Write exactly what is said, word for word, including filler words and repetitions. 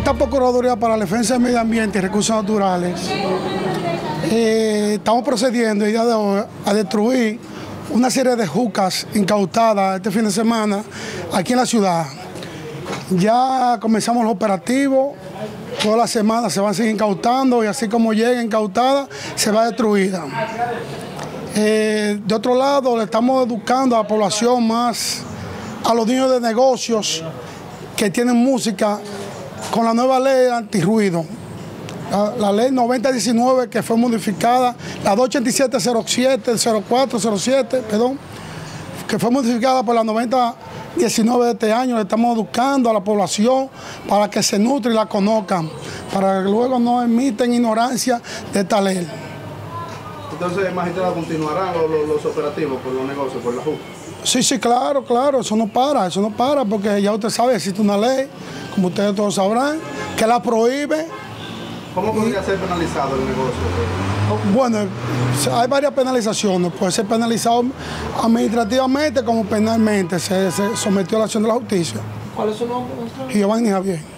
esta Procuraduría para la Defensa del Medio Ambiente y Recursos Naturales eh, estamos procediendo el día de hoy a destruir una serie de jucas incautadas este fin de semana aquí en la ciudad. Ya comenzamos los operativos, todas las semanas se van a seguir incautando y así como lleguen incautadas, se va destruida. Eh, de otro lado, le estamos educando a la población más, a los niños de negocios que tienen música, con la nueva ley antirruido. La, la ley noventa diecinueve que fue modificada, la doscientos ochenta y siete cero siete, cero cuatro cero siete, perdón, que fue modificada por la noventa diecinueve de este año. Le estamos educando a la población para que se nutre y la conozcan, para que luego no emiten ignorancia de esta ley. Entonces, magistrado, ¿continuarán los, los, los operativos por los negocios, por la juca? Sí, sí, claro, claro, eso no para, eso no para, porque ya usted sabe, existe una ley, como ustedes todos sabrán, que la prohíbe. ¿Cómo podría ser penalizado el negocio? Bueno, hay varias penalizaciones. Puede ser penalizado administrativamente como penalmente. Se, se sometió a la acción de la justicia. ¿Cuál es su nombre, maestro? Giovanni Javier.